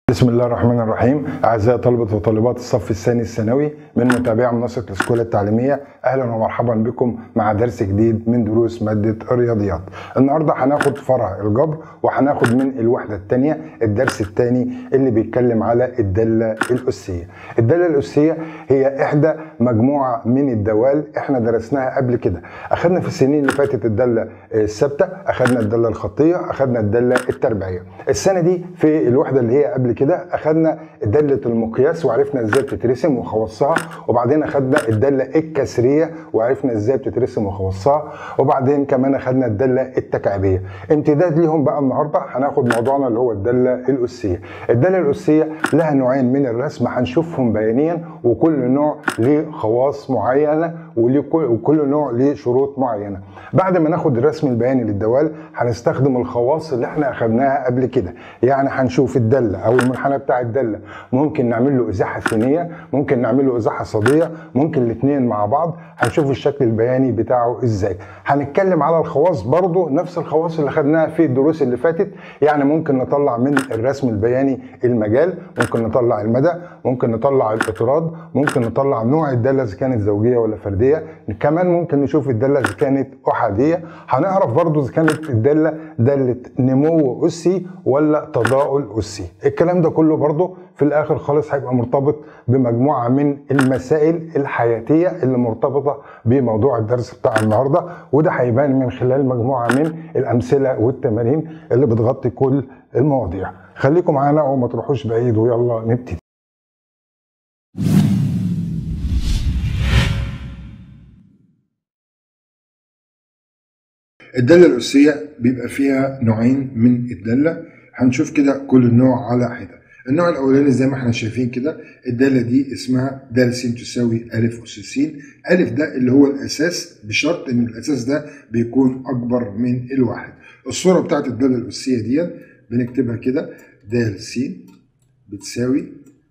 بسم الله الرحمن الرحيم. أعزائي طلبة وطالبات الصف الثاني الثانوي من متابعي منصة الأسكولة التعليمية، أهلا ومرحبا بكم مع درس جديد من دروس مادة الرياضيات. النهاردة هناخد فرع الجبر وهناخد من الوحدة الثانية الدرس الثاني اللي بيتكلم على الدالة الأسية. الدالة الأسية هي إحدى مجموعة من الدوال احنا درسناها قبل كده. أخدنا في السنين اللي فاتت الدالة الثابتة، أخدنا الدالة الخطية، أخدنا الدالة التربيعية. السنة دي في الوحدة اللي هي قبل كده اخدنا دالة المقياس وعرفنا ازاي بتترسم وخواصها، وبعدين اخدنا الدالة الكسرية وعرفنا ازاي بتترسم وخواصها، وبعدين كمان اخدنا الدالة التكعيبية. امتداد ليهم بقى النهارده هناخد موضوعنا اللي هو الدالة الأسية. الدالة الأسية لها نوعين من الرسم هنشوفهم بيانيا، وكل نوع ليه خواص معينة وكل نوع ليه شروط معينة. بعد ما ناخد الرسم البياني للدوال هنستخدم الخواص اللي احنا اخدناها قبل كده. يعني هنشوف الدالة او المنحنى بتاع الدالة ممكن نعمل له ازاحة ثانية، ممكن نعمل له ازاحة صادية، ممكن الاثنين مع بعض. هنشوف الشكل البياني بتاعه ازاي. هنتكلم على الخواص برضو نفس الخواص اللي خدناها في الدروس اللي فاتت. يعني ممكن نطلع من الرسم البياني المجال، ممكن نطلع المدى، ممكن نطلع الاطراد، ممكن نطلع نوع الدالة اذا كانت زوجية ولا فردية، كمان ممكن نشوف الدالة اذا كانت احادية. هنعرف برضو اذا كانت الدالة دالة نمو اسي ولا تضاؤل اسي. الكلام ده كله برضو في الاخر خالص هيبقى مرتبط بمجموعة من المسائل الحياتية اللي مرتبطة بموضوع الدرس بتاع النهاردة، وده هيبان من خلال مجموعة من الامثلة والتمارين اللي بتغطي كل المواضيع. خليكم معانا وما تروحوش بعيد ويلا نبتدي. الدالة الأسية بيبقى فيها نوعين من الدالة، هنشوف كده كل نوع على حدة. النوع الأولاني زي ما احنا شايفين كده، الدالة دي اسمها د س تساوي أ أس س. أ ده اللي هو الأساس، بشرط إن الأساس ده بيكون أكبر من الواحد. الصورة بتاعت الدالة الأسية دي بنكتبها كده، د س بتساوي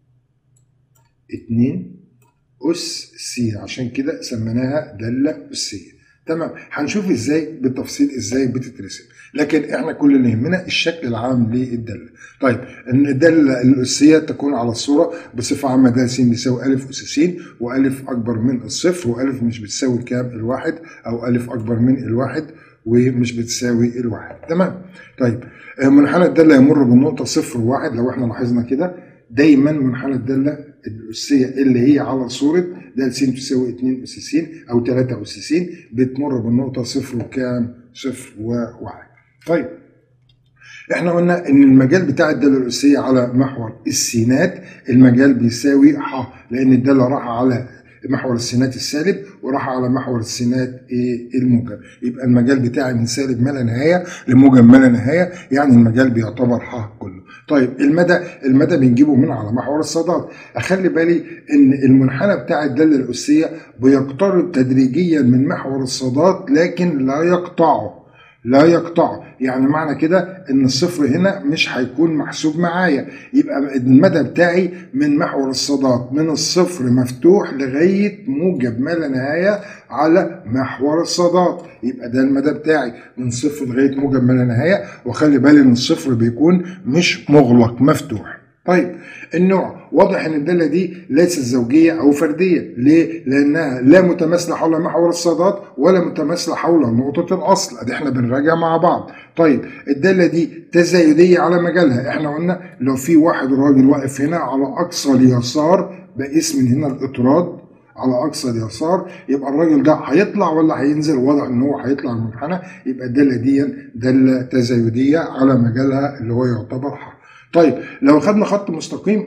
2 أس س، عشان كده سميناها دالة أسية. تمام، هنشوف ازاي بالتفصيل ازاي بتترسم، لكن احنا كل اللي يهمنا الشكل العام للداله. طيب، ان الداله الاسيه تكون على الصوره بصفه عامه د س بيساوي أ أس س، وأ اكبر من الصفر، وأ مش بتساوي كام؟ الواحد، او أ اكبر من الواحد ومش بتساوي الواحد. تمام. طيب، منحنى الداله يمر بالنقطه صفر وواحد. لو احنا لاحظنا كده دايما منحنى الداله الأسية اللي هي على صورة د س تساوي 2 أس س أو 3 أس س بتمر بالنقطة صفر وكام؟ صفر وواحد. طيب، احنا قلنا ان المجال بتاع الدالة الأسية على محور السينات المجال بيساوي ح، لأن الدالة راح على محور السينات السالب وراح على محور السينات الموجب، يبقى المجال بتاعي من سالب ما لا نهايه لموجب ما لا نهايه، يعني المجال بيعتبر ح كله. طيب، المدى بنجيبه من على محور الصادات. اخلي بالي ان المنحنى بتاع الداله الاسيه بيقترب تدريجيا من محور الصادات لكن لا يقطعه. يعني معنى كده ان الصفر هنا مش هيكون محسوب معايا، يبقى المدى بتاعي من محور الصادات من الصفر مفتوح لغايه موجب ما لا نهايه على محور الصادات، يبقى ده المدى بتاعي من صفر لغايه موجب ما لا نهايه. وخلي بالي ان الصفر بيكون مش مغلق، مفتوح. طيب، النوع واضح ان الداله دي ليست زوجيه او فرديه. ليه؟ لانها لا متماثله حول محور الصادات ولا متماثله حول نقطه الاصل. ادي احنا بنراجع مع بعض. طيب، الداله دي تزايديه على مجالها. احنا قلنا لو في واحد راجل واقف هنا على اقصى اليسار، بقيس من هنا الاطراد على اقصى اليسار، يبقى الراجل ده هيطلع ولا هينزل؟ واضح ان هو هيطلع المنحنى، يبقى الداله دي داله تزايديه على مجالها اللي هو يعتبر ح. طيب، لو خدنا خط مستقيم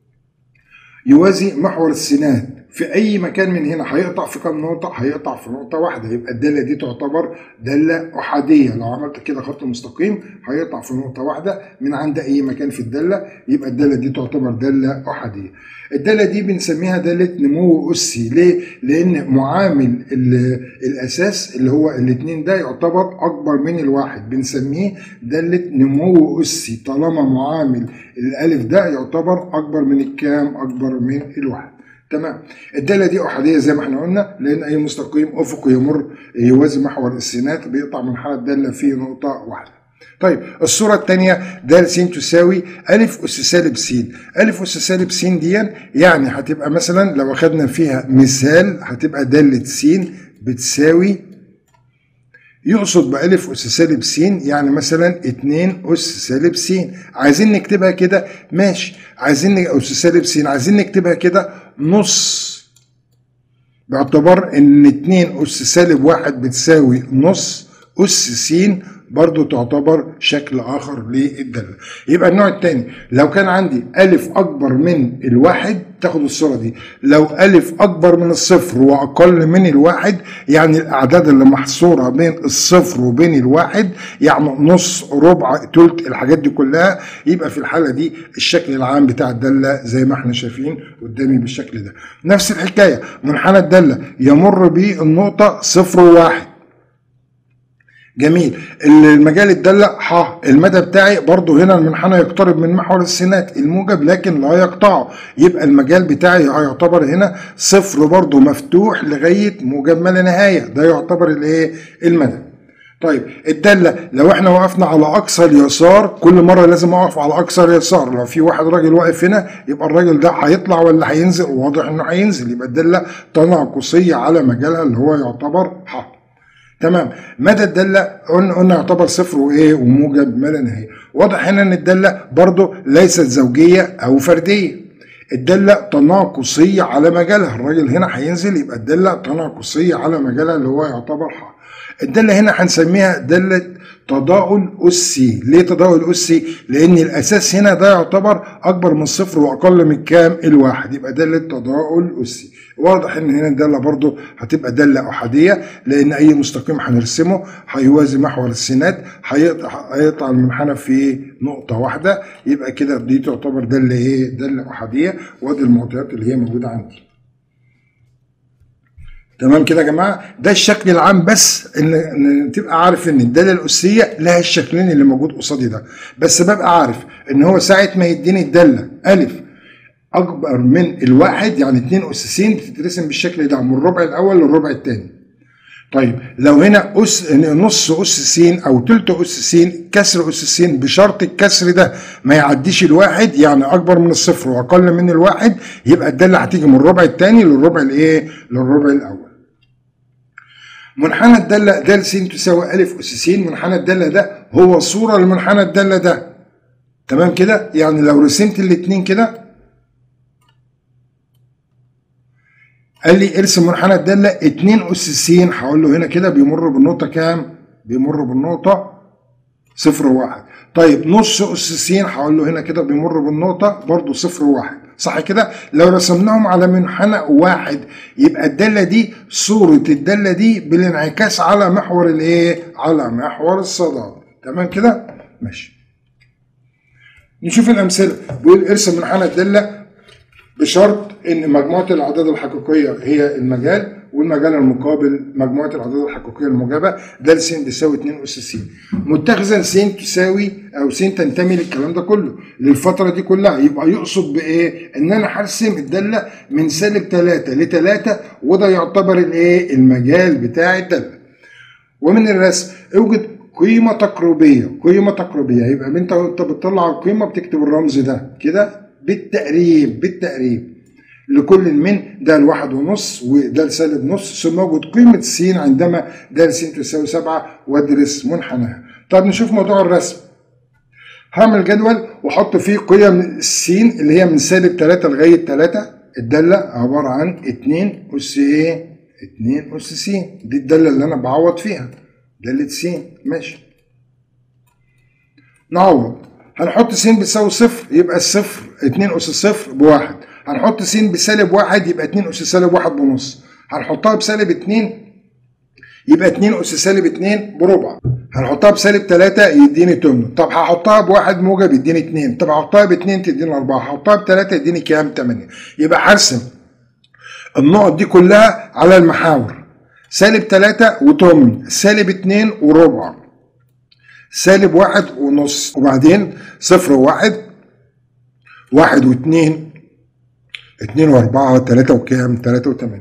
يوازي محور السينات في اي مكان من هنا، هيقطع في كام نقطه؟ هيقطع في نقطه واحده، يبقى الداله دي تعتبر داله احاديه. لو عملت كده خط مستقيم هيقطع في نقطه واحده من عند اي مكان في الداله، يبقى الداله دي تعتبر داله احاديه. الداله دي بنسميها داله نمو اسي. ليه؟ لان معامل الاساس اللي هو الاثنين ده يعتبر اكبر من الواحد، بنسميه داله نمو اسي طالما معامل الالف ده يعتبر اكبر من الكام؟ اكبر من الواحد. تمام. الداله دي احاديه زي ما احنا قلنا، لان اي مستقيم افقي يمر يوازي محور السينات بيقطع منحنى الداله في نقطه واحده. طيب الصورة الثانية د س تساوي أ أس سالب س. أ أس سالب س دي يعني هتبقى مثلا لو أخدنا فيها مثال هتبقى د س بتساوي، يقصد بأ أس سالب س يعني مثلا 2 أس سالب س. عايزين نكتبها كده ماشي، عايزين أس سالب س عايزين نكتبها كده نص، باعتبار ان 2 أس سالب 1 بتساوي نص أس س، برضو تعتبر شكل آخر للدالة. يبقى النوع الثاني لو كان عندي أ أكبر من الواحد تاخد الصورة دي، لو أ أكبر من الصفر وأقل من الواحد يعني الأعداد اللي محصورة بين الصفر وبين الواحد يعني نص ربع تلت الحاجات دي كلها، يبقى في الحالة دي الشكل العام بتاع الدالة زي ما احنا شايفين قدامي بالشكل ده. نفس الحكاية منحنى الدالة يمر بالنقطة صفر وواحد. جميل. المجال الدالة ح، المدى بتاعي برضو هنا المنحنى يقترب من محور السينات الموجب لكن لا يقطعه، يبقى المجال بتاعي هيعتبر هنا صفر برضو مفتوح لغاية موجب ما لا نهاية، ده يعتبر الايه؟ المدى. طيب الدالة لو احنا وقفنا على اقصى اليسار، كل مرة لازم اقف على اقصى اليسار، لو في واحد راجل واقف هنا يبقى الراجل ده هيطلع ولا هينزل؟ واضح انه هينزل، يبقى الدالة تناقصية على مجالها اللي هو يعتبر ح. تمام. مدى الدالة قلنا يعتبر صفر وايه؟ وموجب ما لا نهاية. واضح هنا ان الدالة برضو ليست زوجية او فردية، الدالة تناقصية على مجالها، الراجل هنا هينزل يبقى الدالة تناقصية على مجالها اللي هو يعتبر ح. الدالة هنا هنسميها دالة تضاؤل أسي. ليه تضاؤل أسي؟ لأن الأساس هنا ده يعتبر أكبر من الصفر وأقل من كام؟ الواحد، يبقى دالة تضاؤل أسي. واضح إن هنا الدالة برضو هتبقى دالة أحادية، لأن أي مستقيم هنرسمه هيوازي محور السينات، هيقطع المنحنى في نقطة واحدة، يبقى كده دي تعتبر دالة إيه؟ دالة أحادية. وادي المعطيات اللي هي موجودة عندي. تمام كده يا جماعه؟ ده الشكل العام، بس ان تبقى عارف ان الداله الاسيه لها الشكلين اللي موجود قصادي ده، بس ببقى عارف ان هو ساعه ما يديني الداله أ اكبر من الواحد يعني 2 أس س بتترسم بالشكل ده من الربع الاول للربع الثاني. طيب لو هنا نص أس س او تلت أس س كسر أس س بشرط الكسر ده ما يعديش الواحد يعني اكبر من الصفر واقل من الواحد، يبقى الداله هتيجي من الربع الثاني للربع الايه؟ للربع الاول. منحنى الدالة د س تساوي أ أس س، منحنى الدالة ده هو صورة لمنحنى الدالة ده. تمام كده؟ يعني لو رسمت الاتنين كده قال لي ارسم منحنى الدالة 2 أس س، هقول له هنا كده بيمر بالنقطة كام؟ بيمر بالنقطة صفر وواحد. طيب نص أس س هقول له هنا كده بيمر بالنقطة برضو صفر وواحد، صح كده؟ لو رسمناهم على منحنى واحد يبقى الدالة دي صورة الدالة دي بالانعكاس على محور الايه؟ على محور الصادات. تمام كده؟ ماشي. نشوف الأمثلة. بيقول ارسم منحنى الدالة بشرط ان مجموعة الأعداد الحقيقية هي المجال، والمجال المقابل مجموعة الأعداد الحقيقية الموجبة د س بيساوي 2 أس س، متخذا س تساوي أو س تنتمي للكلام ده كله للفترة دي كلها. يبقى يقصد بإيه؟ إن أنا هرسم الدالة من سالب 3 ل 3، وده يعتبر الإيه؟ المجال بتاع الدالة. ومن الرسم اوجد قيمة تقريبية، قيمة تقريبية، يبقى أنت بتطلع القيمة بتكتب الرمز ده كده بالتقريب، بالتقريب لكل من ده الواحد ونص وده سالب نص، ثم اوجد قيمة س عندما د س تساوي 7 وادرس منحناها. طب نشوف موضوع الرسم. هعمل جدول واحط فيه قيم الس اللي هي من سالب 3 لغاية 3. الدالة عبارة عن 2 أس ايه؟ 2 أس س، دي الدالة اللي أنا بعوض فيها، دالة س. ماشي. نعوض. هنحط س بتساوي صفر، يبقى الصفر 2 أس صفر بواحد. هنحط س بسالب 1 يبقى 2 أس سالب 1 بنص. هنحطها بسالب 2 يبقى 2 أس سالب 2 بربع. هنحطها بسالب 3 يديني 8. طب هحطها بواحد موجب يديني 2. طب هحطها ب2 تديني 4. هحطها ب3 يديني كام؟ 8. يبقى هرسم النقط دي كلها على المحاور سالب 3 و8، سالب 2 وربع، سالب 1 ونص، وبعدين صفر وواحد، 1 و2، 2 و4 3 وكام؟ 3 و8.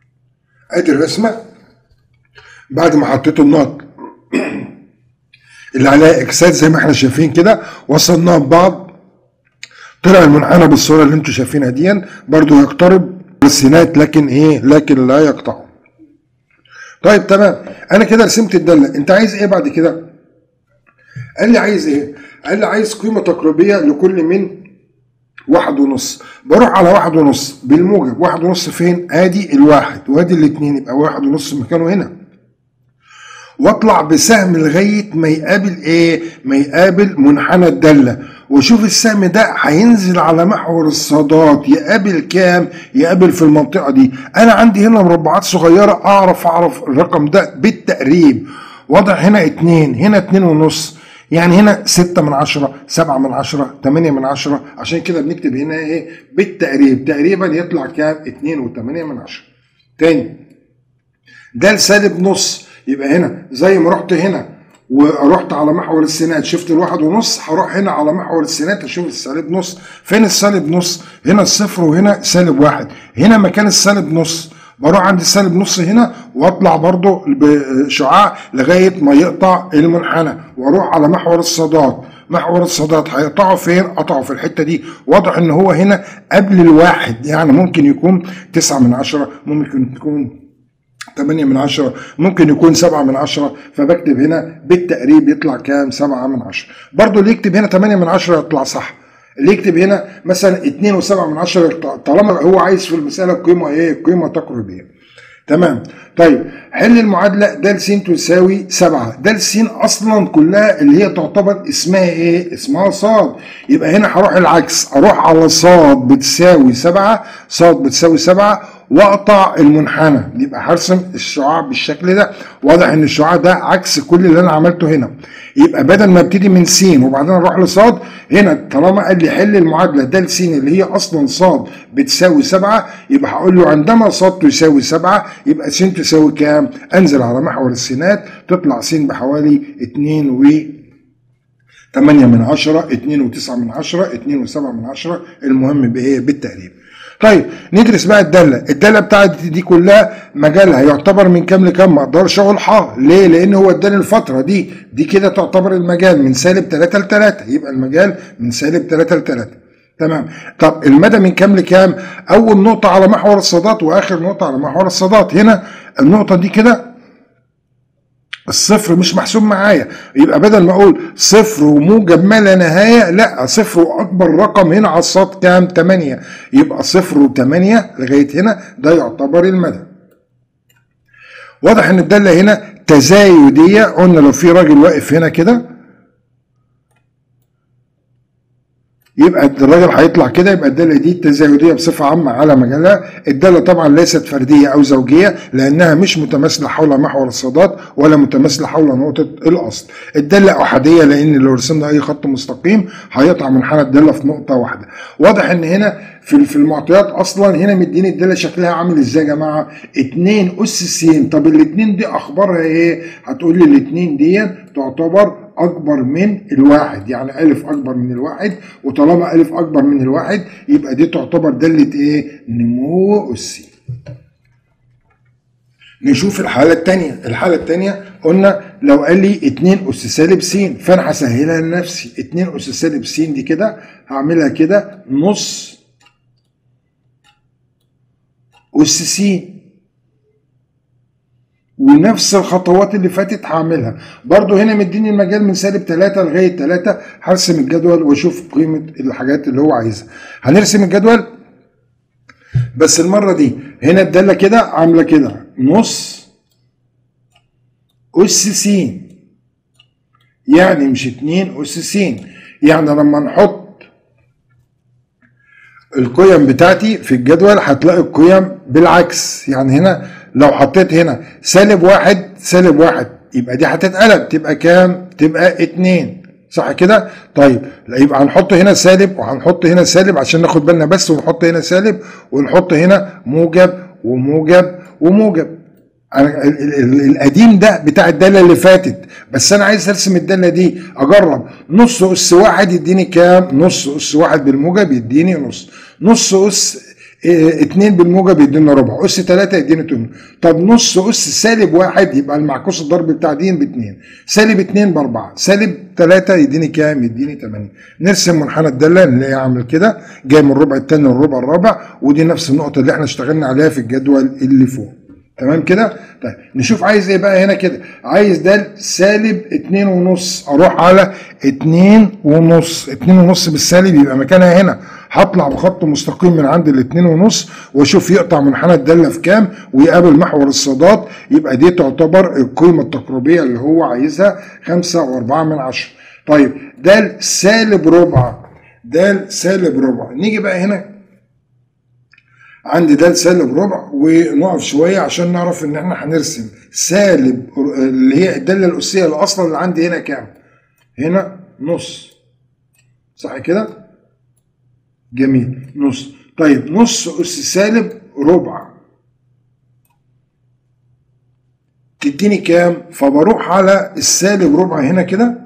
ادي الرسمه بعد ما حطيت النقط اللي عليها اكسات زي ما احنا شايفين كده، وصلناها ببعض، طلع المنحنى بالصوره اللي انتم شايفينها دي، برضو يقترب السينات لكن ايه، لكن لا يقطعه. طيب تمام، انا كده رسمت الداله. انت عايز ايه بعد كده؟ قال لي عايز ايه؟ قال لي عايز قيمه تقريبيه لكل من 1.5. بروح على 1.5 بالموجب. 1.5 فين؟ ادي الواحد وادي الاثنين، يبقى 1.5 مكانه هنا، واطلع بسهم لغايه ما يقابل ايه؟ ما يقابل منحنى الداله، وشوف السهم ده هينزل على محور الصادات يقابل كام؟ يقابل في المنطقه دي. انا عندي هنا مربعات صغيره، اعرف الرقم ده بالتقريب. واضح هنا 2، هنا 2.5، يعني هنا 6/10، 7/10، 8/10. عشان كده بنكتب هنا ايه؟ بالتقريب. تقريبا يطلع كام؟ 2.8. تاني، ده السالب نص، يبقى هنا زي ما رحت هنا ورحت على محور السينات شفت ال1.5، هروح هنا على محور السينات اشوف السالب نص. فين السالب نص؟ هنا الصفر وهنا -1. هنا مكان السالب نص، بروح عند السالب نص هنا واطلع برضو بشعاع لغايه ما يقطع المنحنى، واروح على محور الصادات. محور الصادات هيقطعه فين؟ قطعه في الحته دي. واضح ان هو هنا قبل الواحد، يعني ممكن يكون 9/10، ممكن يكون 8/10، ممكن يكون 7/10. فبكتب هنا بالتقريب يطلع كام؟ 7/10. برضو اللي يكتب هنا 8/10 يطلع صح. اللي يكتب هنا مثلا 2.7 طالما هو عايز في المسألة قيمة ايه؟ قيمة تقريبية. تمام. طيب حل المعادلة د س تساوي 7. د س اصلا كلها اللي هي تعتبر اسمها ايه؟ اسمها صاد. يبقى هنا هروح العكس، اروح على صاد بتساوي 7، صاد بتساوي 7 واقطع المنحنى. يبقى هرسم الشعاع بالشكل ده. واضح ان الشعاع ده عكس كل اللي انا عملته هنا. يبقى بدل ما ابتدي من س وبعدين اروح لصاد، هنا طالما قال لي حل المعادله د س اللي هي اصلا صاد بتساوي 7، يبقى هقول له عندما صاد تساوي 7 يبقى س تساوي كام؟ انزل على محور السينات تطلع س بحوالي 2.8، 2.9، 2.7، المهم بايه؟ بالتقريب. طيب ندرس بقى الداله بتاعتي دي كلها مجالها يعتبر من كام لكام؟ ما اقدرش اقول ليه؟ لان هو اداني الفتره دي كده تعتبر المجال من -3 ل3، يبقى المجال من -3 ل3. تمام. طب المدى من كام لكام؟ اول نقطه على محور الصادات واخر نقطه على محور الصادات. هنا النقطه دي كده الصفر مش محسوب معايا، يبقى بدل ما اقول صفر وموجب ما لا نهايه، لا، صفر واكبر رقم هنا على الصاد كام؟ 8. يبقى 0 و8 لغايه هنا ده يعتبر المدى. واضح ان الداله هنا تزايديه. قلنا لو في راجل واقف هنا كده يبقى الراجل هيطلع كده، يبقى الداله دي تزايديه بصفه عامه على مجالها. الداله طبعا ليست فرديه او زوجيه لانها مش متماثله حول محور الصادات ولا متماثله حول نقطه الاصل. الداله احاديه لان لو رسمنا اي خط مستقيم هيقطع منحنى الداله في نقطه واحده. واضح ان هنا في المعطيات اصلا هنا مديني الداله شكلها عامل ازاي يا جماعه؟ 2 أس س. طب الاثنين دي اخبارها ايه؟ هتقول لي الاثنين دي تعتبر اكبر من الواحد، يعني الف اكبر من الواحد، وطالما الف اكبر من الواحد يبقى دي تعتبر داله ايه؟ نمو اسي. نشوف الحاله الثانيه. الحاله الثانيه قلنا لو قال لي 2 أس سالب س، فانا هسهلها لنفسي. 2 أس سالب س دي كده هعملها كده نص أس س، ونفس الخطوات اللي فاتت هعملها. برضو هنا مديني المجال من -3 لغايه 3. هرسم الجدول واشوف قيمه الحاجات اللي هو عايزها. هنرسم الجدول بس المره دي هنا الداله كده عامله كده نص أس س، يعني مش 2 أس س. يعني لما نحط القيم بتاعتي في الجدول هتلاقي القيم بالعكس. يعني هنا لو حطيت هنا -1 يبقى دي هتتقلب تبقى كام؟ تبقى 2، صح كده؟ طيب يبقى هنحط هنا سالب وهنحط هنا سالب عشان ناخد بالنا بس، ونحط هنا سالب ونحط هنا موجب وموجب وموجب. القديم ده بتاع الداله اللي فاتت، بس انا عايز ارسم الداله دي اجرب. نص أس 1 يديني كام؟ نص أس 1 بالموجب يديني نص. نص أس 2 بالموجب يدينا ربع، أس 3 يدينا 8. طب نص أس سالب 1 يبقى المعكوس الضرب بتاع د ب2، سالب 2 ب4، سالب 3 يديني كام؟ يديني 8. نرسم منحنى الدالة اللي هي عامل كده، جاي من الربع الثاني للربع الرابع، ودي نفس النقطة اللي احنا اشتغلنا عليها في الجدول اللي فوق. تمام كده؟ طيب نشوف عايز ايه بقى هنا كده. عايز ده سالب 2.5، اروح على 2.5، 2.5 بالسالب يبقى مكانها هنا. هطلع بخط مستقيم من عند ال 2.5 واشوف يقطع منحنى الداله في كام ويقابل محور الصادات، يبقى دي تعتبر القيمه التقريبيه اللي هو عايزها 5.4. طيب ده سالب ربع، ده سالب ربع. نيجي بقى هنا عندي ده سالب ربع ونقف شويه عشان نعرف ان احنا هنرسم سالب اللي هي الداله الاسيه اللي اصلا اللي عندي هنا كام؟ هنا نص، صح كده؟ جميل، نص. طيب نص اس سالب ربع تديني كام؟ فبروح على السالب ربع هنا كده،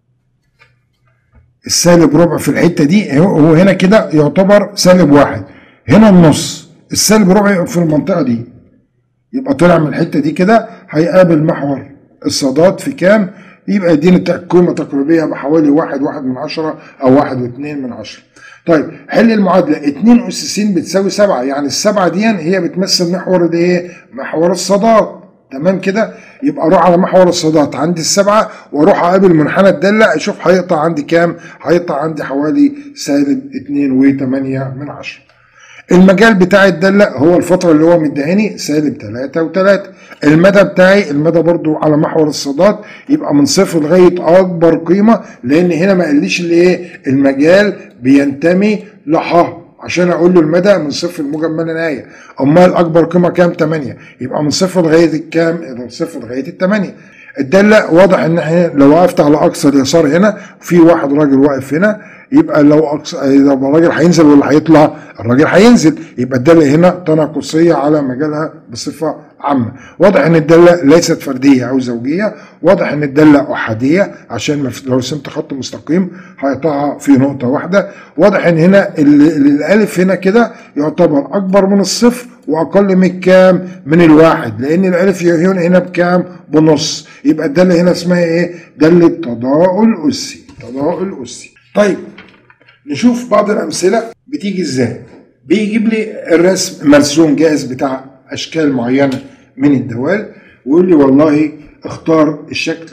السالب ربع في الحته دي هو هنا كده يعتبر سالب 1. هنا النص، السالب ربع في المنطقه دي، يبقى طلع من الحته دي كده هيقابل محور الصادات في كام؟ يبقى يديني قيمه تقريبيه بحوالي 1.1 او 1.2. طيب حل المعادله. 2 اس س بتساوي 7، يعني ال7 دي هي بتمثل محور الايه؟ محور الصادات. تمام كده؟ يبقى اروح على محور الصادات عندي ال7 واروح اقابل منحنى الداله، اشوف هيقطع عندي كام؟ هيقطع عندي حوالي سالب 2.8. المجال بتاع الداله هو الفتره اللي هو مديهاني سالب 3 و3. المدى بتاعي، المدى برضو على محور الصادات يبقى من 0 لغايه اكبر قيمه، لان هنا ما قاليش الايه؟ المجال بينتمي لح، عشان اقول له المدى من 0 لموجب ما لا نهايه. امال اكبر قيمه كام؟ 8، يبقى من 0 لغايه الكام؟ من 0 لغايه ال8. الداله واضح ان احنا لو وقفت على اقصى اليسار هنا في واحد راجل واقف هنا، يبقى لو الراجل هينزل ولا هيطلع؟ الراجل هينزل، يبقى الداله هنا تناقصيه على مجالها بصفه عامه. واضح ان الداله ليست فرديه او زوجيه، واضح ان الداله احاديه عشان لو رسمت خط مستقيم هيقطعها في نقطه واحده. واضح ان هنا الالف هنا كده يعتبر اكبر من الصفر واقل من كام؟ من الواحد، لان الالف هنا بكام؟ بنص. يبقى الداله هنا اسمها ايه؟ داله تضاؤل اسي، تضاؤل اسي. طيب نشوف بعض الامثله بتيجي ازاي. بيجيب لي الرسم مرسوم جاهز بتاع اشكال معينه من الدوال، ويقول لي والله اختار الشكل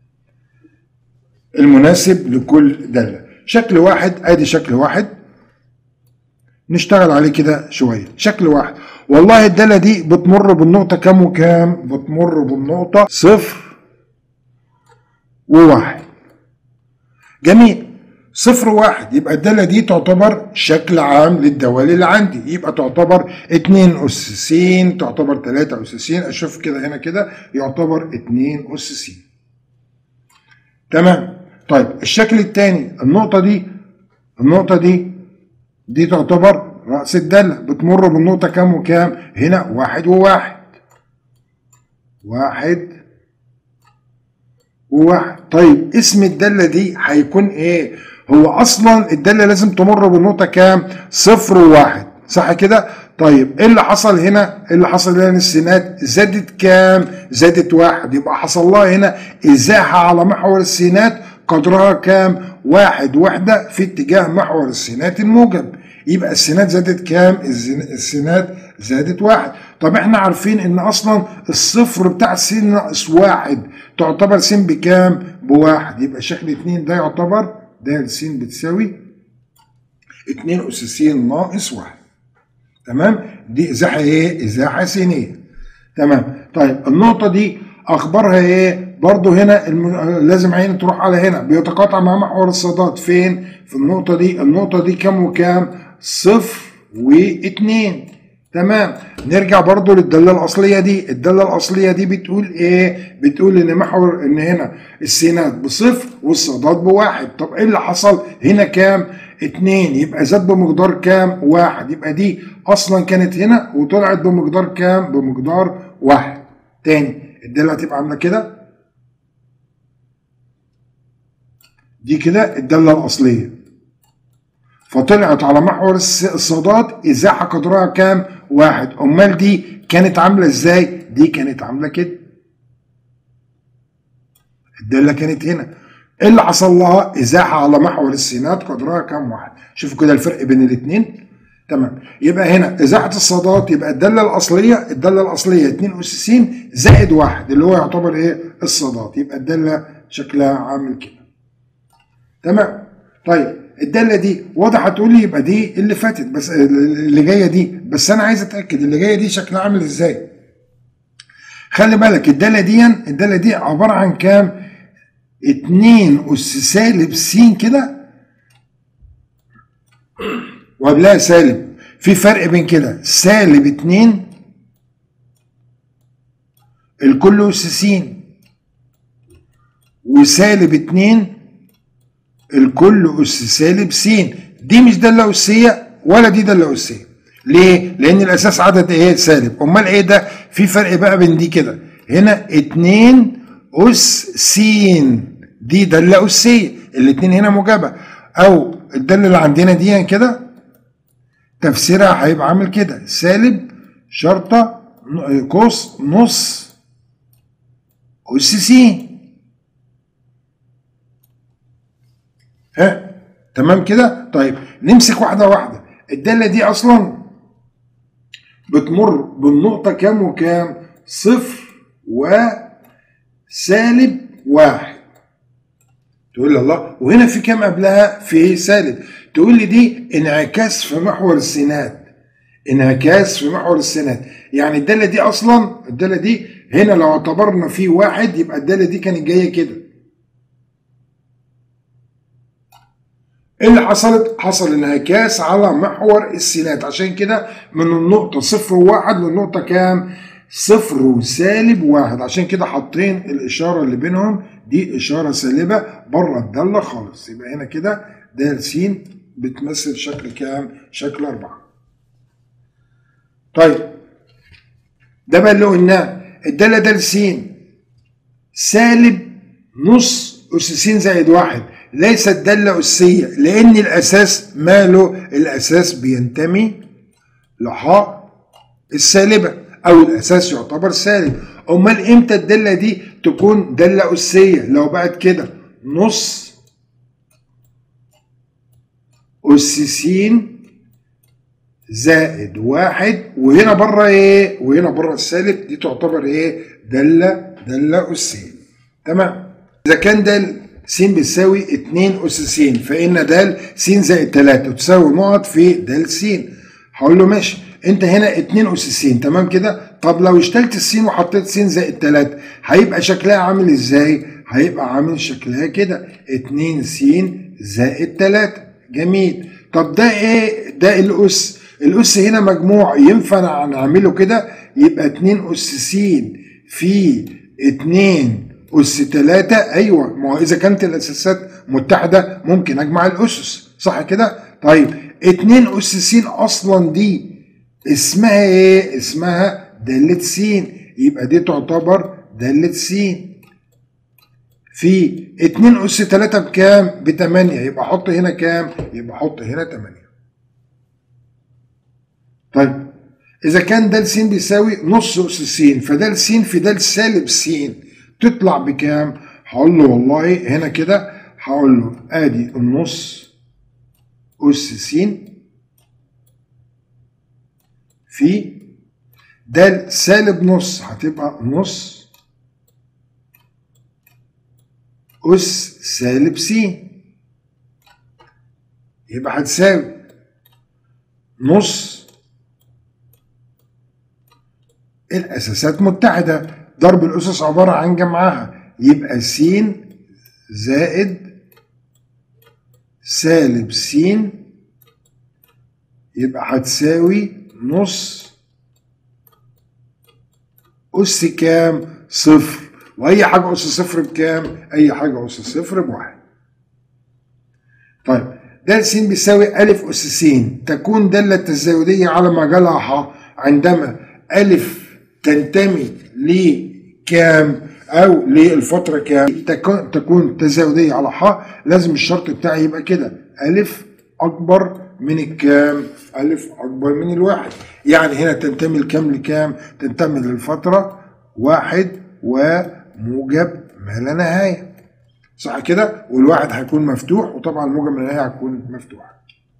المناسب لكل داله. شكل واحد، ادي شكل واحد نشتغل عليه كده شويه. شكل واحد، والله الداله دي بتمر بالنقطه كام وكام؟ بتمر بالنقطه 0 و1. جميل، 0 و1، يبقى الداله دي تعتبر شكل عام للدوال اللي عندي، يبقى تعتبر 2 اس س، تعتبر 3 اس س. اشوف كده هنا كده يعتبر 2 اس س. تمام. طيب الشكل الثاني، النقطه دي تعتبر رأس الدالة، بتمر بالنقطة كام وكام؟ هنا 1 و1، 1 و1. طيب اسم الدالة دي هيكون ايه؟ هو اصلا الدالة لازم تمر بالنقطة كام؟ 0 و1، صح كده؟ طيب ايه اللي حصل هنا؟ اللي حصل هنا السينات زادت كام؟ زادت 1، يبقى حصل لها هنا ازاحة على محور السينات قدرها كام؟ 1 وحدة في اتجاه محور السينات الموجب. يبقى السينات زادت كام؟ السينات زادت 1. طب احنا عارفين ان اصلا الصفر بتاع س ناقص 1 تعتبر س بكام؟ ب1. يبقى شكل 2 ده يعتبر ده س بتساوي 2 اس س ناقص 1. تمام؟ دي ازاحه ايه؟ ازاحه سينيه. تمام. طيب النقطه دي اخبارها ايه؟ برضو هنا لازم عين تروح على هنا، بيتقاطع مع محور الصادات فين؟ في النقطه دي. النقطه دي كام وكام؟ 0 و2. تمام. نرجع برضو للداله الاصليه دي. الداله الاصليه دي بتقول ايه؟ بتقول ان محور ان هنا السينات بصفر والصادات ب1. طب ايه اللي حصل؟ هنا كام؟ 2، يبقى زاد بمقدار كام؟ 1. يبقى دي اصلا كانت هنا وطلعت بمقدار كام؟ بمقدار 1. تاني الداله هتبقى عامله كده، دي كده الداله الاصليه. فطلعت على محور الصادات ازاحه قدرها كام؟ 1. امال دي كانت عامله ازاي؟ دي كانت عامله كده. الداله كانت هنا. ايه اللي حصل لها؟ ازاحه على محور السينات قدرها كام؟ 1. شوفوا كده الفرق بين الاثنين. تمام. يبقى هنا ازاحه الصادات يبقى الداله الاصليه 2 اس س زائد 1 اللي هو يعتبر ايه؟ الصادات. يبقى الداله شكلها عامل كده. تمام. طيب الداله دي واضح هتقول لي يبقى دي اللي فاتت بس اللي جايه دي، بس انا عايز اتاكد اللي جايه دي شكلها عامل ازاي. خلي بالك الداله دي عباره عن كام؟ 2 اس سالب س كده وقبلها سالب. في فرق بين كده، سالب 2 الكل اس س وسالب 2 الكل اس سالب س. دي مش داله اسيه ولا دي داله اسيه. ليه؟ لان الاساس عدد ايه؟ سالب. امال ايه ده؟ في فرق بقى بين دي كده. هنا 2 اس س دي داله اسيه، الاثنين هنا موجبه. او الداله اللي عندنا دي كده تفسيرها هيبقى عامل كده، سالب شرطه قوس نص اس س. ها تمام كده. طيب نمسك واحده واحده. الداله دي اصلا بتمر بالنقطه كام وكام؟ 0 وسالب 1. تقول لي الله، وهنا في كام قبلها؟ في سالب. تقول لي دي انعكاس في محور السينات. يعني الداله دي اصلا الداله دي هنا لو اعتبرنا في 1 يبقى الداله دي كانت جايه كده. ايه اللي حصل انعكاس على محور السينات، عشان كده من النقطة 0 و1 للنقطة كام؟ 0 وسالب 1. عشان كده حاطين الإشارة اللي بينهم دي إشارة سالبة بره الدالة خالص. يبقى هنا كده د س بتمثل شكل كام؟ شكل 4. طيب ده بقى اللي قلناه. الدالة د س سالب نص أس س زائد 1 ليست دالة أسية، لأن الأساس ماله؟ الأساس بينتمي لحاء السالبة أو الأساس يعتبر سالب. أمال إمتى الدالة دي تكون دالة أسية؟ لو بقت كده نص أس س زائد 1 وهنا بره إيه؟ وهنا بره السالب، دي تعتبر إيه؟ دالة أسية. تمام. إذا كان د س بتساوي 2 أس س فإن د س زائد 3 تساوي نقط في د س. هقول له ماشي، أنت هنا 2 أس س تمام كده. طب لو اشتلت السين وحطيت س زائد 3 هيبقى شكلها عامل إزاي؟ هيبقى عامل شكلها كده 2 س زائد 3. جميل. طب ده إيه؟ ده الأس هنا مجموع، ينفع نعمله كده؟ يبقى 2 أس س في 2 أس 3. أيوه، ما هو إذا كانت الأساسات متحدة ممكن أجمع الأسس، صح كده؟ طيب 2 أس س أصلا دي اسمها إيه؟ اسمها دالة س. يبقى دي تعتبر دالة س في 2 أس 3 بكام؟ ب8. يبقى أحط هنا كام؟ يبقى أحط هنا 8. طيب إذا كان د س بيساوي نص أس س فد س في د سالب س تطلع بكام؟ هقول له والله هنا كده هقول له ادي النص اس س في د سالب نص، هتبقى نص اس سالب س. يبقى هتساوي نص الاساسات متحده ضرب الأسس عبارة عن جمعها، يبقى س زائد سالب س يبقى هتساوي نص أس كام؟ 0. وأي حاجة أس 0 بكام؟ أي حاجة أس 0 ب1. طيب د س بيساوي أ أس س تكون دالة تزايدية على مجالها ح عندما أ تنتمي لكام او للفتره كام؟ تكون تزايديه على ح. لازم الشرط بتاعي يبقى كده أ اكبر من الكام؟ ألف أكبر من الواحد. يعني هنا تنتمي لكام لكام؟ تنتمي للفترة واحد وموجب ما لا نهاية، صح كده؟ والواحد هيكون مفتوح، وطبعا موجب ما لا نهاية هتكون مفتوحة.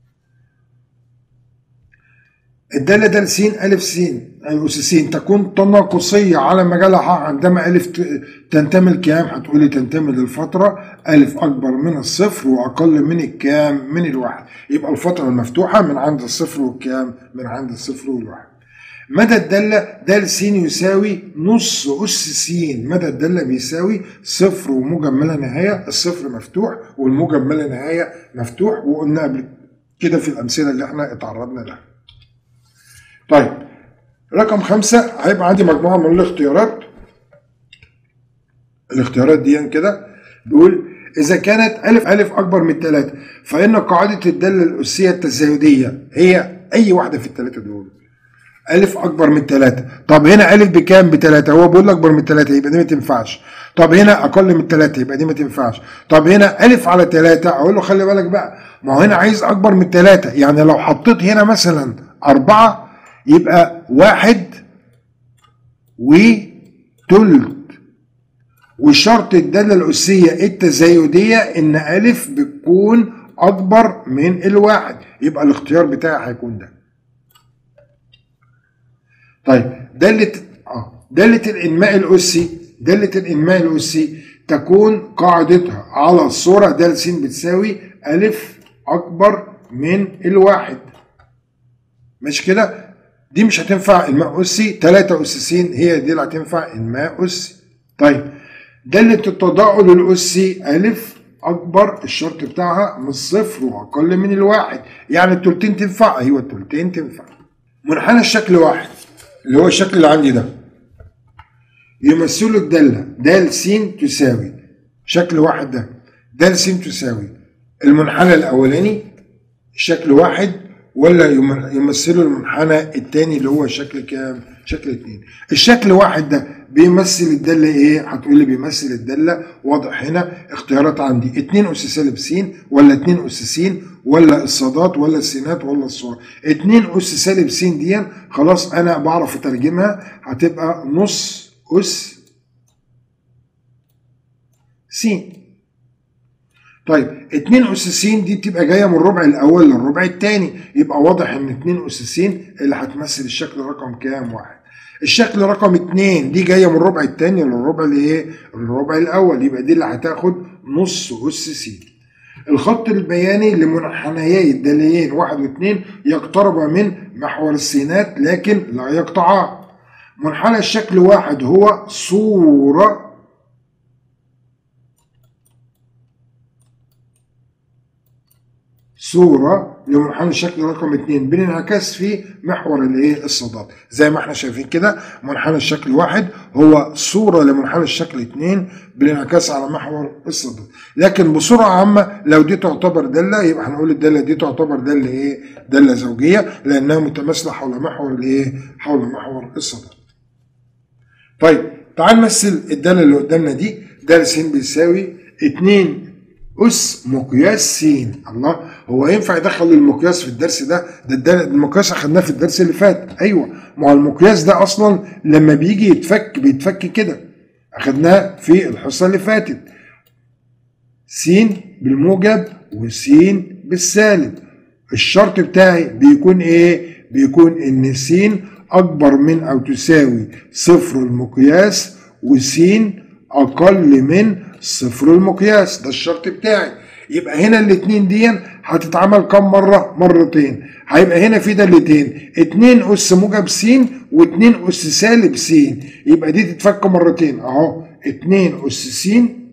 الدالة د س أ س أس س تكون تناقصية على مجال ح عندما أ تنتمي لكام؟ هتقولي تنتمي للفترة أ أكبر من الصفر وأقل من الكام؟ من الواحد. يبقى الفترة المفتوحة من عند الصفر والكام؟ من عند الصفر والواحد. مدى الدالة د س يساوي نص أس س. مدى الدالة بيساوي صفر وموجب ما لا نهاية، الصفر مفتوح والموجب ما لا نهاية مفتوح، وقلنا قبل كده في الأمثلة اللي احنا اتعرضنا لها. طيب رقم 5 هيبقى عندي مجموعة من الاختيارات. الاختيارات دي كده بيقول إذا كانت أ أكبر من 3 فإن قاعدة الدالة الأسية التزايدية هي أي واحدة في الثلاثة دول. أ أكبر من 3. طب هنا أ بكام؟ ب3. هو بيقول أكبر من 3 يبقى دي ما تنفعش. طب هنا أقل من 3 يبقى دي ما تنفعش. طب هنا أ على 3 أقول له خلي بالك بقى، ما هو هنا عايز أكبر من 3، يعني لو حطيت هنا مثلا 4 يبقى 1 وتلت. وشرط الدالة الأسية التزايدية إن أ بتكون أكبر من الواحد، يبقى الاختيار بتاعي هيكون ده. طيب دالة الإنماء الأسي، دالة الإنماء الأسي تكون قاعدتها على الصورة د س بتساوي أ أكبر من الواحد، ماشي كده؟ دي مش هتنفع إنماء أسي، 3 أس س هي دي اللي هتنفع إنماء أسي. طيب دالة التضاؤل الأسي أ أكبر، الشرط بتاعها من الصفر وأقل من الواحد، يعني التلتين تنفع، أيوه التلتين تنفع. منحنى الشكل واحد اللي هو الشكل اللي عندي ده يمثله الدالة د س تساوي شكل واحد ده، د س تساوي المنحنى الأولاني شكل واحد ولا يمثله المنحنى الثاني اللي هو شكل كام؟ شكل 2. الشكل واحد ده بيمثل الدالة ايه؟ هتقول لي بيمثل الدالة، واضح هنا اختيارات عندي 2 أس سالب س ولا 2 أس س ولا الصادات ولا السينات ولا الصورة. 2 أس سالب س دي خلاص انا بعرف اترجمها، هتبقى نص أس س. طيب 2 أس س دي بتبقى جايه من الربع الاول للربع الثاني، يبقى واضح ان 2 أس س اللي هتمثل الشكل رقم كام؟ 1. الشكل رقم 2 دي جايه من الربع الثاني للربع الايه؟ الربع الاول، يبقى دي اللي هتاخد نص أس س. الخط البياني لمنحنيي الداليين 1 و2 يقترب من محور السينات لكن لا يقطعا. منحنى الشكل 1 هو صورة لمنحنى الشكل رقم 2 بانعكاس في محور الايه؟ الصادات. زي ما احنا شايفين كده منحنى الشكل 1 هو صورة لمنحنى الشكل 2 بالانعكاس على محور الصادات. لكن بصورة عامة لو دي تعتبر دالة يبقى هنقول الدالة دي تعتبر دالة ايه؟ دالة زوجية لأنها متماثلة حول محور الايه؟ حول محور الصادات. طيب تعال نمثل الدالة اللي قدامنا دي، د س بيساوي 2 أس مقياس س. الله، هو ينفع يدخل المقياس في الدرس ده؟ ده المقياس أخدناه في الدرس اللي فات. أيوه، ما هو المقياس ده أصلا لما بيجي يتفك بيتفك كده، أخدناه في الحصة اللي فاتت، س بالموجب وس بالسالب. الشرط بتاعي بيكون إيه؟ بيكون إن س أكبر من أو تساوي صفر المقياس وس أقل من صفر المقياس، ده الشرط بتاعي. يبقى هنا الاتنين دي هتتعمل كم مرة؟ مرتين. هيبقى هنا في دالتين 2 أس موجب س و2 أس سالب س، يبقى دي تتفك مرتين اهو، 2 أس س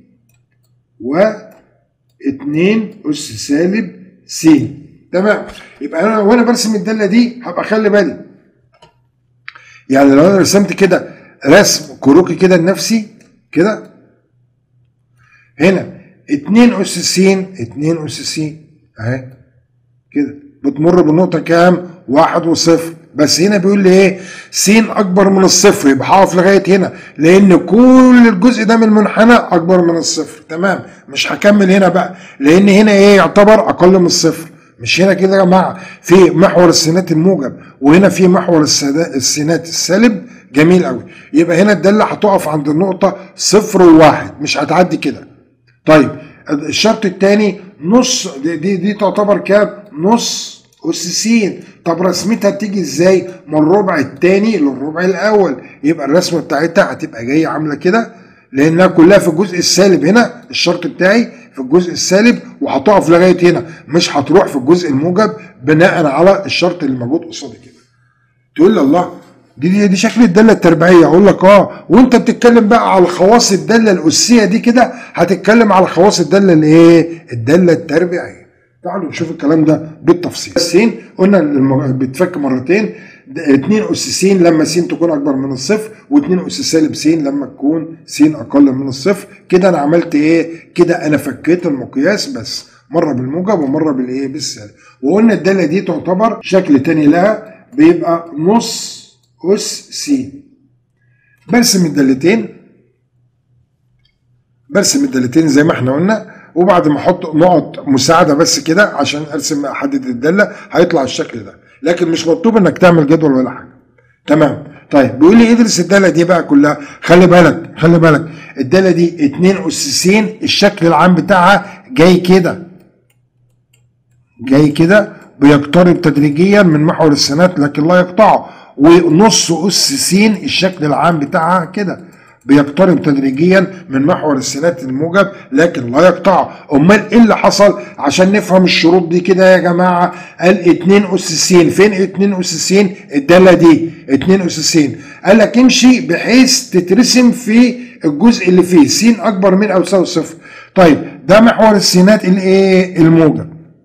و2 أس سالب س. تمام. يبقى انا وانا برسم الدالة دي هبقى خلي بالي، يعني لو انا رسمت كده رسم كروكي كده لنفسي كده، هنا 2 أس س 2 أس س اهي كده بتمر بالنقطة كام؟ 1 وصفر. بس هنا بيقول لي ايه؟ س أكبر من الصفر، يبقى هقف لغاية هنا لأن كل الجزء ده من المنحنى أكبر من الصفر. تمام، مش هكمل هنا بقى لأن هنا ايه؟ يعتبر أقل من الصفر، مش هنا كده يا جماعه في محور السينات الموجب وهنا في محور السينات السالب؟ جميل قوي. يبقى هنا الداله هتقف عند النقطه 0 و1 مش هتعدي كده. طيب الشرط الثاني نص دي تعتبر كام؟ نص أس س. طب رسمتها بتيجي ازاي؟ من الربع الثاني للربع الاول. يبقى الرسمه بتاعتها هتبقى جايه عامله كده لانها كلها في الجزء السالب. هنا الشرط بتاعي في الجزء السالب وهتقف لغايه هنا، مش هتروح في الجزء الموجب بناء على الشرط اللي موجود قصادي كده. تقول لي الله دي شكل الداله التربيعيه. اقول لك وانت بتتكلم بقى على خواص الداله الاسيه دي كده هتتكلم على خواص الداله الايه؟ الداله التربيعيه. تعالوا نشوف الكلام ده بالتفصيل. س قلنا بتفك مرتين، 2 أس س لما س تكون أكبر من الصفر، و2 أس سالب س لما تكون س أقل من الصفر. كده أنا عملت إيه؟ كده أنا فكيت المقياس بس، مرة بالموجب ومرة بالإيه؟ بالسالب. وقلنا الدالة دي تعتبر شكل تاني لها بيبقى نص أس س. برسم الدالتين زي ما احنا قلنا، وبعد ما احط نقط مساعده بس كده عشان ارسم احدد الداله هيطلع الشكل ده، لكن مش مطلوب انك تعمل جدول ولا حاجه. تمام. طيب بيقول لي ادرس الداله دي بقى كلها. خلي بالك الداله دي 2 أس س الشكل العام بتاعها جاي كده بيقترب تدريجيا من محور السينات لكن لا يقطعه، ونص أس س الشكل العام بتاعها كده بيقترب تدريجيا من محور السينات الموجب لكن لا يقطعه. امال ايه اللي حصل عشان نفهم الشروط دي كده يا جماعه؟ قال 2 أس س. فين 2 أس س؟ الداله دي 2 أس س. قال لك امشي بحيث تترسم في الجزء اللي فيه س اكبر من او يساوي صفر. طيب ده محور السينات الايه؟ الموجب.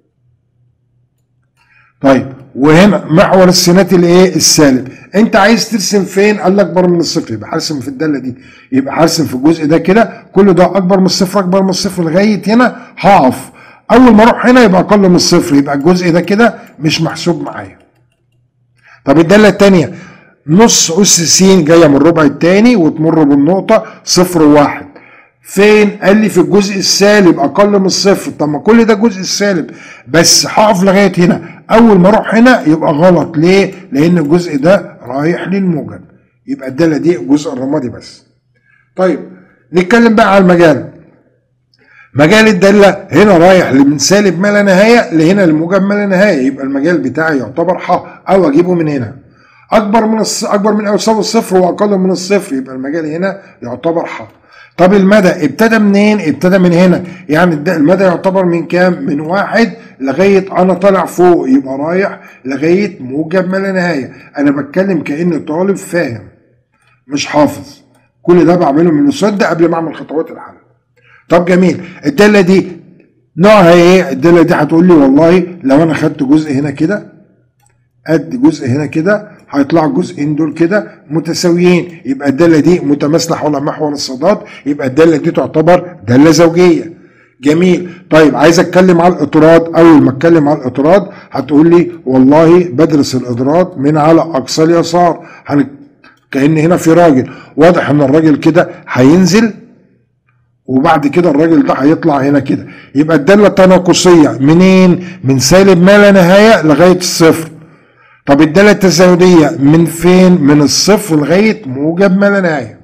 طيب وهنا محور السينات الايه؟ السالب. انت عايز ترسم فين؟ قال لك اكبر من الصفر، يبقى هرسم في الداله دي، يبقى هرسم في الجزء ده كده، كل ده اكبر من الصفر لغايه هنا هقف. اول ما اروح هنا يبقى اقل من الصفر، يبقى الجزء ده كده مش محسوب معايا. طب الداله الثانيه نص أس س جايه من الربع الثاني وتمر بالنقطه 0 و1. فين؟ قال لي في الجزء السالب اقل من الصفر. طب ما كل ده جزء السالب، بس هقف لغايه هنا. اول ما اروح هنا يبقى غلط. ليه؟ لان الجزء ده رايح للموجب، يبقى الداله دي الجزء الرمادي بس. طيب نتكلم بقى على المجال. مجال الداله هنا رايح من سالب ما لا نهايه لهنا لموجب ما لا نهايه، يبقى المجال بتاعي يعتبر ح، او اجيبه من هنا اكبر من او يساوي الصفر واقل من الصفر، يبقى المجال هنا يعتبر ح. طب المدى ابتدى منين؟ ابتدى من هنا، يعني المدى يعتبر من كام؟ من 1 لغايه انا طالع فوق، يبقى رايح لغايه موجب ما لا نهايه. انا بتكلم كأني طالب فاهم مش حافظ، كل ده بعمله من الصدق قبل ما اعمل خطوات الحل. طب جميل. الداله دي نوعها ايه؟ الداله دي هتقول لي والله لو انا خدت جزء هنا كده قد جزء هنا كده هيطلع الجزئين دول كده متساويين، يبقى الداله دي متماثله حول محور الصادات، يبقى الداله دي تعتبر داله زوجيه. جميل. طيب عايز اتكلم على الاطراد. اول ما اتكلم على الاطراد هتقول لي والله بدرس الاطراد من على اقصى اليسار. كأن هنا في راجل، واضح ان الراجل كده هينزل وبعد كده الراجل ده هيطلع هنا كده، يبقى الداله تناقصيه منين؟ من سالب ما لا نهايه لغايه الصفر. طب الداله التزايديه من فين؟ من الصفر لغايه موجب ما لا نهايه.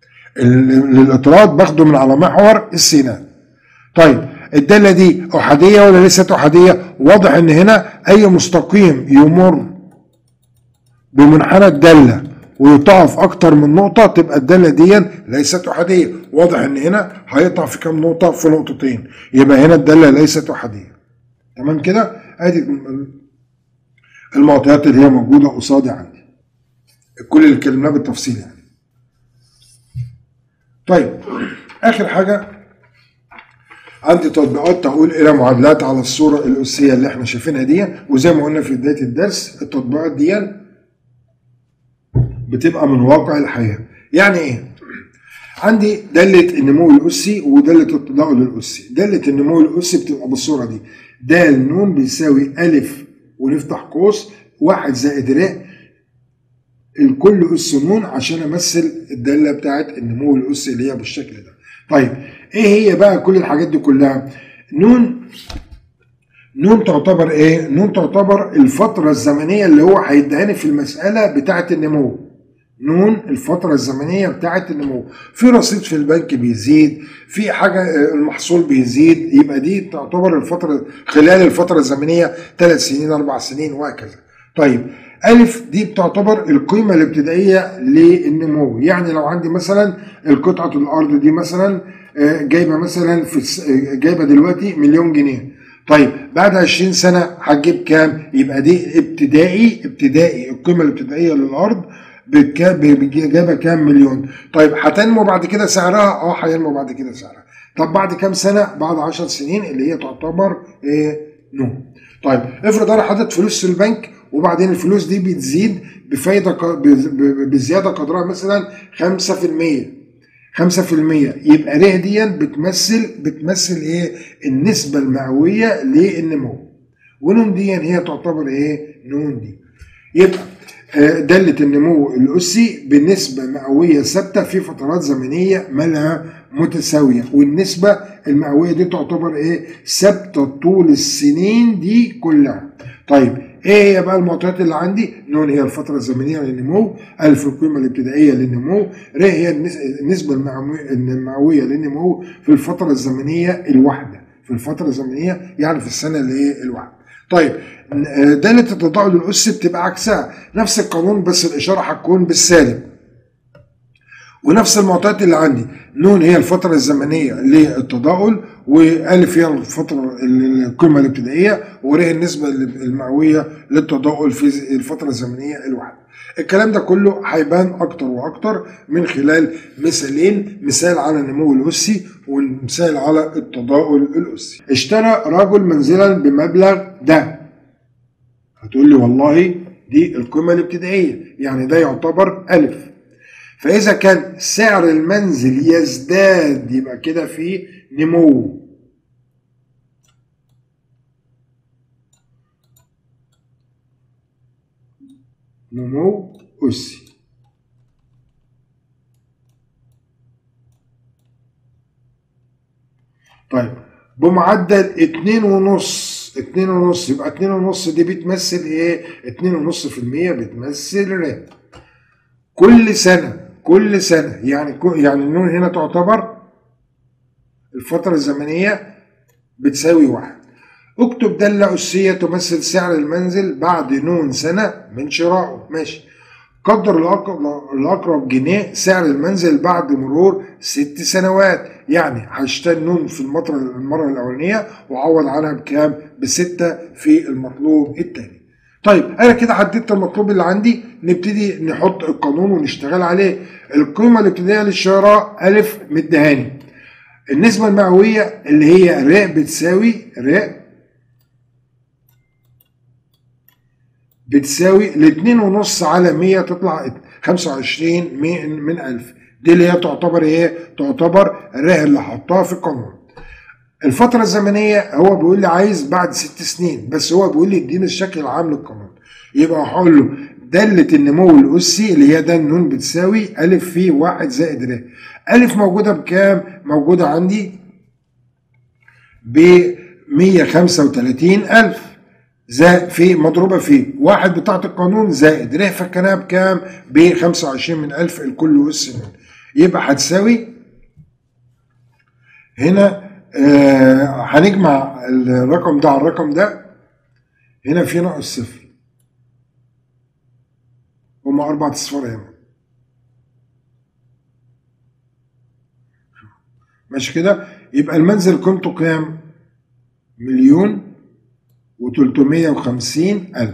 الاطراد باخده من على محور السينات. طيب الداله دي احاديه ولا ليست احاديه؟ واضح ان هنا اي مستقيم يمر بمنحنى الداله ويقطع اكتر من نقطه تبقى الداله دي ليست احاديه. واضح ان هنا هيقطع في كام نقطه؟ في نقطتين، يبقى هنا الداله ليست احاديه. تمام كده؟ ادي المعطيات اللي هي موجوده قصادي عندي، كل اللي اتكلمناه بالتفصيل يعني. طيب اخر حاجه عندي تطبيقات تقول الى معادلات على الصوره الاسيه اللي احنا شايفينها دي، وزي ما قلنا في بدايه الدرس التطبيقات دي بتبقى من واقع الحياه. يعني ايه؟ عندي داله النمو الاسي وداله التضاؤل الاسي. داله النمو الاسي بتبقى بالصوره دي، د ن بيساوي ا ونفتح قوس 1 زائد ر الكل اس ن عشان امثل الداله بتاعت النمو الاسي اللي هي بالشكل ده. طيب ايه هي بقى كل الحاجات دي كلها؟ نون تعتبر ايه؟ نون تعتبر الفترة الزمنية اللي هو هيديهاني في المسألة بتاعة النمو. نون الفترة الزمنية بتاعة النمو، في رصيد في البنك بيزيد، في حاجة المحصول بيزيد، يبقى دي تعتبر الفترة خلال الفترة الزمنية 3 سنين 4 سنين وهكذا. طيب ألف دي بتعتبر القيمة الابتدائية للنمو، يعني لو عندي مثلا القطعة الأرض دي مثلا جايبة مثلا جايبة دلوقتي مليون جنيه. طيب بعد 20 سنة هتجيب كام؟ يبقى دي ابتدائي القيمة الابتدائية للأرض جايبه كام؟ مليون. طيب هتنمو بعد كده سعرها؟ هينمو بعد كده سعرها. طب بعد كام سنه؟ بعد 10 سنين اللي هي تعتبر ايه؟ نو. طيب افرض انا حاطط فلوس في البنك وبعدين الفلوس دي بتزيد بفايده بزياده قدرها مثلا 5%. 5%، يبقى ر دي بتمثل ايه؟ النسبه المئويه للنمو. ونون دي هي تعتبر ايه؟ نون دي. يبقى دالة النمو الأسي بنسبة مئوية ثابتة في فترات زمنية مالها متساوية، والنسبة المئوية دي تعتبر ايه؟ ثابتة طول السنين دي كلها. طيب ايه هي بقى المعطيات اللي عندي؟ نون هي الفترة الزمنية للنمو، ألف القيمة الابتدائية للنمو، ر هي النسبة المئوية للنمو في الفترة الزمنية الواحدة، في الفترة الزمنية يعني في السنة اللي هي الواحدة. طيب دالة التضاؤل الأسي بتبقى عكسها، نفس القانون بس الإشارة هتكون بالسالب. ونفس المعطيات اللي عندي، نون هي الفترة الزمنية للتضاؤل، وألف هي القيمة الابتدائية، وره النسبة المئوية للتضاؤل في الفترة الزمنية الواحدة. الكلام ده كله هيبان أكتر وأكتر من خلال مثالين، مثال على النمو الأسي ومثال على التضاؤل الأسي. اشترى رجل منزلا بمبلغ ده. هتقول لي والله دي القيمة الابتدائية، يعني ده يعتبر ألف. فإذا كان سعر المنزل يزداد يبقى كده في نمو. نمو أسي. طيب بمعدل 2.5 يبقى 2.5 دي بتمثل ايه؟ 2.5% بتمثل ر. كل سنة يعني النون هنا تعتبر الفترة الزمنية بتساوي 1. اكتب دالة أسية تمثل سعر المنزل بعد نون سنة من شرائه. ماشي. قدر الأقرب جنيه سعر المنزل بعد مرور 6 سنوات، يعني هشتري نون في المرة الأولانية وعوض عنها بكام؟ ب6 في المطلوب الثاني. طيب أنا كده حددت المطلوب اللي عندي، نبتدي نحط القانون ونشتغل عليه. القيمة الابتدائية للشراء ألف مدهاني، النسبة المئوية اللي هي ر بتساوي ل2.5 على 100 تطلع 25 من 1000. دي اللي هي تعتبر ايه؟ تعتبر ر اللي حطها في القانون. الفترة الزمنية هو بيقول لي عايز بعد 6 سنين، بس هو بيقول لي اديني الشكل العام للقانون. يبقى هقول له دالة النمو الأسي اللي هي ده النون بتساوي ألف في 1 زائد ر. ألف موجودة بكام؟ موجودة عندي ب 135,000 زائد في مضروبة في 1 بتاعة القانون زائد ر فكناها بكام؟ ب 25 من 1000 الكل أس نون. يبقى هتساوي هنا هنجمع الرقم ده على الرقم ده، هنا في ناقص صفر، هما 4 اصفار هنا. ماشي كده؟ يبقى المنزل قيمته كام؟ 1,350,000.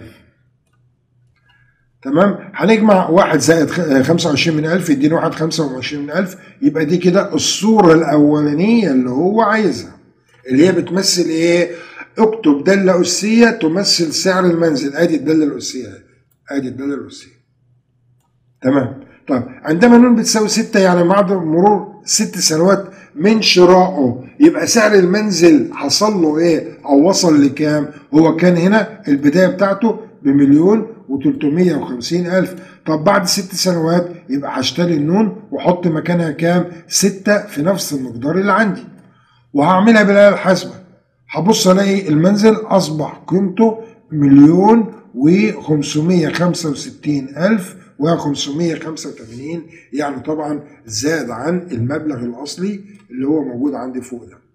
تمام؟ هنجمع 1 زائد 25 من 1000 يديني 1 25 من 1000. يبقى دي كده الصورة الأولانية اللي هو عايزها، اللي هي بتمثل إيه؟ اكتب دالة أسية تمثل سعر المنزل. أدي الدالة الأسية، أدي الدالة الأسية. تمام؟ طيب عندما نون بتساوي 6 يعني بعد مرور 6 سنوات من شرائه، يبقى سعر المنزل حصل له ايه؟ او وصل لكام؟ هو كان هنا البدايه بتاعته ب1,350,000. طب بعد 6 سنوات يبقى هشتري النون واحط مكانها كام؟ 6 في نفس المقدار اللي عندي، وهعملها بالآلة الحاسبة. هبص الاقي المنزل اصبح قيمته 1,565,585، يعني طبعا زاد عن المبلغ الاصلي اللي هو موجود عندي فوق ده.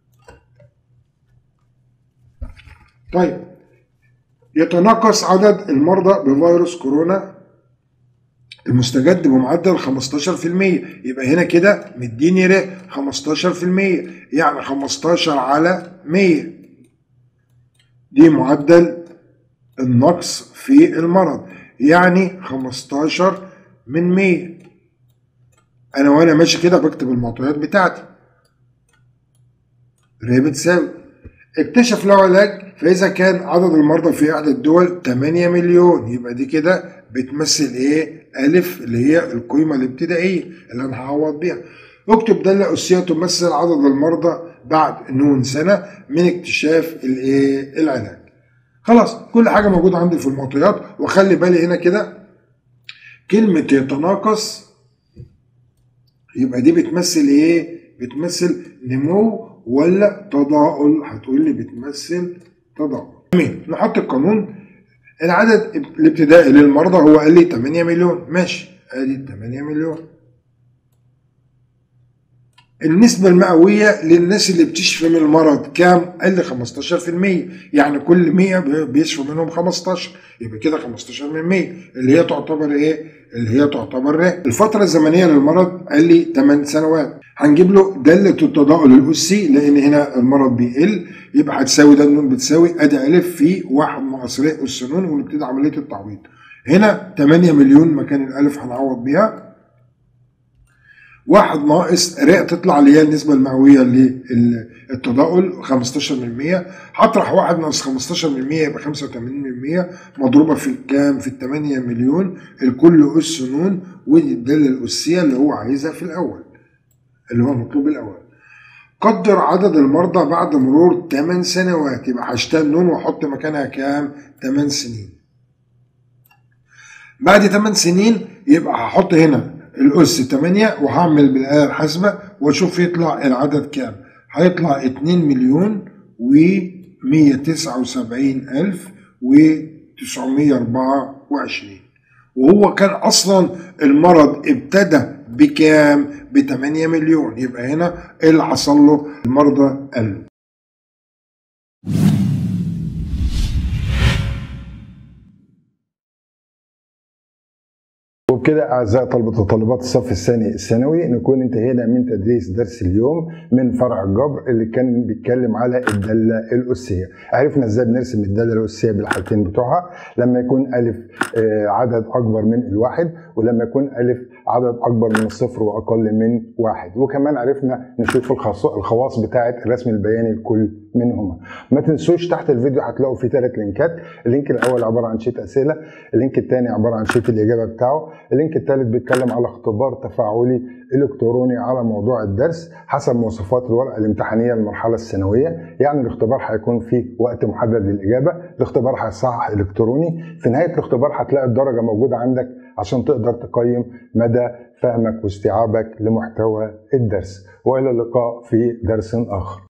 طيب يتناقص عدد المرضى بفيروس كورونا المستجد بمعدل 15%، يبقى هنا كده مديني 15%، يعني 15 على 100 دي معدل النقص في المرض، يعني 15 من 100. انا وانا ماشي كده بكتب المعطيات بتاعتي. بتساوي اكتشف له علاج، فاذا كان عدد المرضى في احدى الدول 8 مليون، يبقى دي كده بتمثل ايه؟ الف اللي هي القيمه الابتدائيه اللي انا هعوض بيها. اكتب داله اسيه تمثل عدد المرضى بعد نون سنه من اكتشاف الايه؟ العلاج. خلاص كل حاجه موجوده عندي في المعطيات. وخلي بالي هنا كده كلمه يتناقص يبقى دي بتمثل ايه؟ بتمثل نمو ولا تضاؤل؟ هتقول لي بتمثل تضاؤل. نحط القانون. العدد الابتدائي للمرضى هو قال لي 8 مليون، ماشي ادي 8 مليون. النسبة المئوية للناس اللي بتشفي من المرض كام؟ قال لي 15%، يعني كل 100 بيشفوا منهم 15، يبقى كده 15 من 100 اللي هي تعتبر ايه؟ اللي هي تعتبر الفترة الزمنية للمرض قال لي 8 سنوات. هنجيب له دالة التضاؤل الأسي لأن هنا المرض بيقل، يبقى هتساوي ده النون بتساوي ادي ألف في 1 ناقص ر أس نون، ونبتدي عملية التعويض. هنا 8 مليون مكان الألف هنعوض بيها. 1 ناقص ر تطلع اللي هي النسبة المئوية للتضاؤل 15%. هطرح 1 ناقص 15% يبقى 85% مضروبة في الكام؟ في 8 مليون الكل أس نون، ودي الدالة الأسية اللي هو عايزها في الأول اللي هو المطلوب الأول. قدر عدد المرضى بعد مرور 8 سنوات، يبقى هشتغل نون واحط مكانها كام؟ 8 سنين. بعد 8 سنين يبقى هحط هنا الأس 8 وهعمل بالآلة الحاسبة واشوف يطلع العدد كام. هيطلع 2,179,924، وهو كان أصلا المرض ابتدى بكام؟ ب8 مليون، يبقى هنا ايه اللي حصل له؟ المرضى قلوا. وبكده أعزائي طلبة وطالبات الصف الثاني الثانوي نكون انتهينا من تدريس درس اليوم من فرع الجبر اللي كان بيتكلم على الدالة الأسية. عرفنا ازاي بنرسم الدالة الأسية بالحالتين بتوعها، لما يكون ألف عدد أكبر من الواحد، ولما يكون ألف عدد أكبر من الصفر وأقل من واحد. وكمان عرفنا نشوف الخواص بتاعة الرسم البياني لكل منهما. ما تنسوش تحت الفيديو هتلاقوا فيه 3 لينكات. اللينك الأول عبارة عن شيت أسئلة، اللينك الثاني عبارة عن شيت الإجابة بتاعه، اللينك الثالث بيتكلم على اختبار تفاعلي الكتروني على موضوع الدرس حسب مواصفات الورقه الامتحانيه للمرحله الثانويه. يعني الاختبار هيكون فيه وقت محدد للاجابه، الاختبار هيصحح الكتروني، في نهايه الاختبار هتلاقي الدرجه موجوده عندك عشان تقدر تقيم مدى فهمك واستيعابك لمحتوى الدرس. والى اللقاء في درس اخر.